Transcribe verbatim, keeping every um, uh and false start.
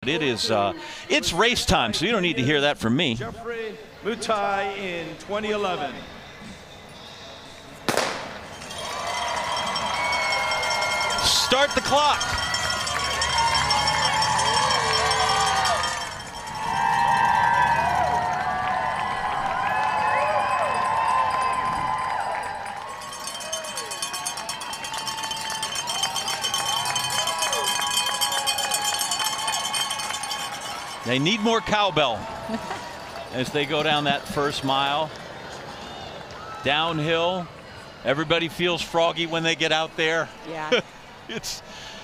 It is, uh, it's race time, so you don't need to hear that from me. Jeffrey Mutai in twenty eleven. Start the clock. They need more cowbell as they go down that first mile. Downhill. Everybody feels froggy when they get out there. Yeah. It's